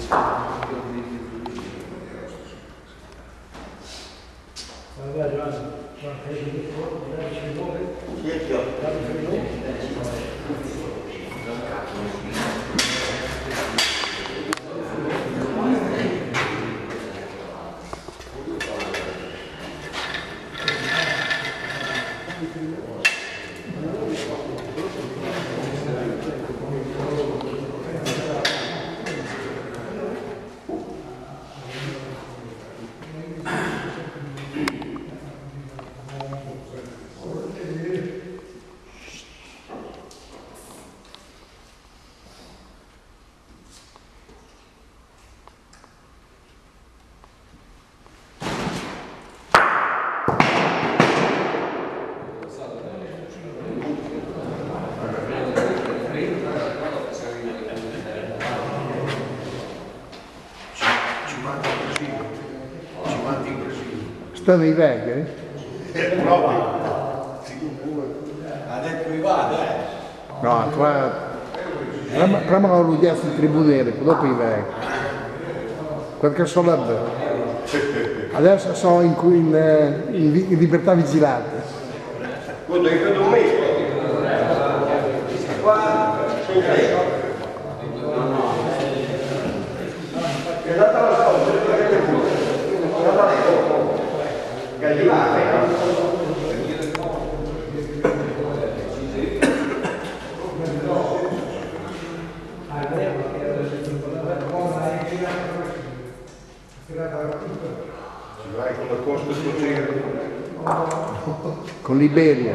Stanno i vecchi? Ha detto privato, No, prima non lo diamo il tribunale, dopo i vecchi. Perché sono adesso sono in libertà vigilante. Quello è credo me. Qua sono tre. Con l'Iberia.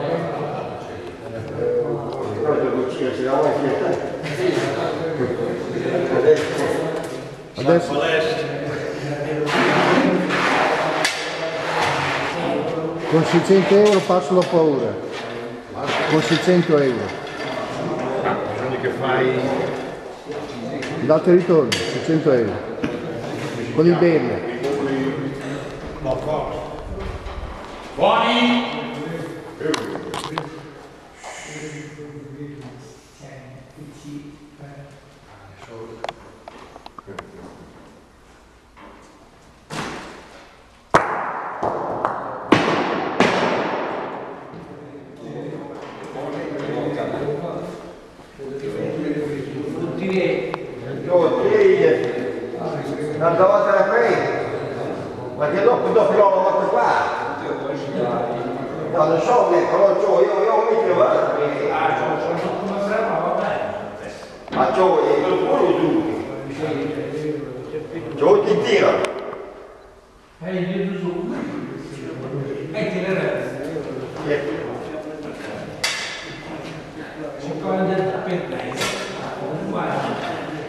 Adesso con 600 euro passo la paura. Con 600 euro. Bisogna che fai Date e ritorno, 600 euro. Con l'Iberia. Buoni! Tanta volta la presa, ma che dopo l'ho volta qua. No, non so, ecco, non so, io mi trovo. Ma c'ho il culo giù. C'ho ti tira. Io su. Metti le rete. Si può andare per lei. Guarda.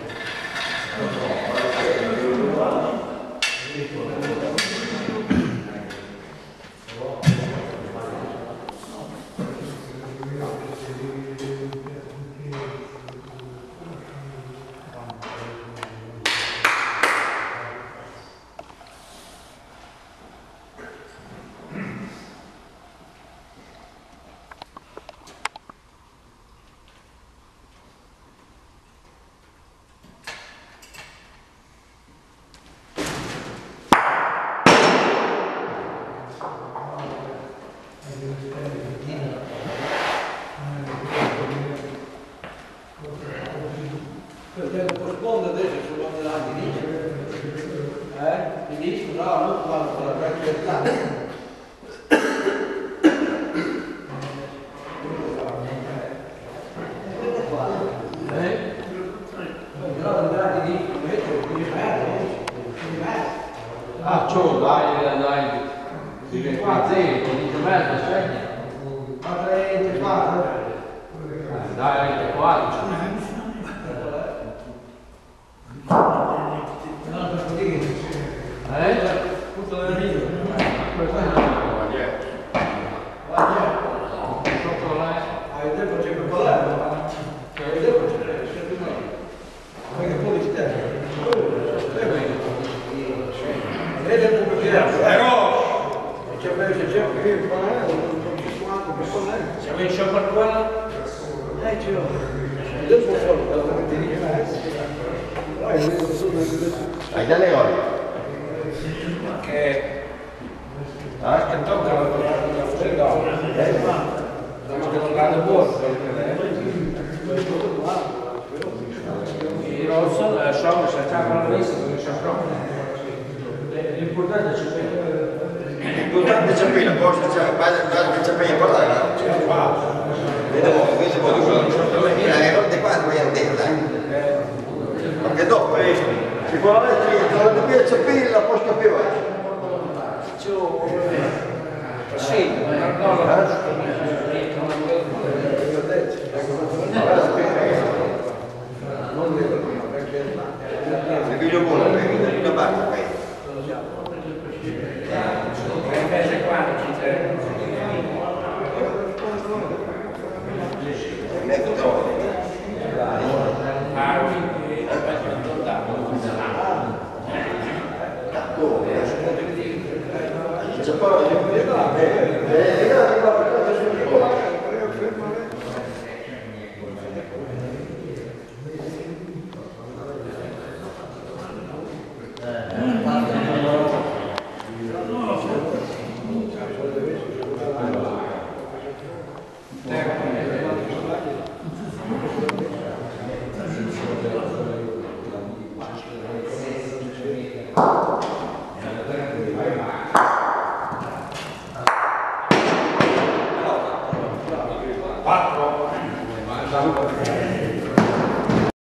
Ah, ciò, dai, di qua, zero, di mezzo, segna. Dai, 4. Tutto da ridere. Sotto là. Dopo c'è quel palato. Dopo c'è perché poi ci terra. Vede un po' più c'è più il palato, siamo in sciaparquana? Dopo fuori, dalla mattina. Hai già le ore? Che tocca la fucilata. Non vado buono. Il rosso, la scioglie, si attaccano la lista perché c'è troppo. L'importante è L'importante è sapere, poi basta che sapere parlare. Vedo, questo poi le rotte qua dobbiamo dire, perché dopo sicuramente non dobbiamo sapere la posta più avanti. sì, Se figlio buono, una parte. invece qua ci c'è.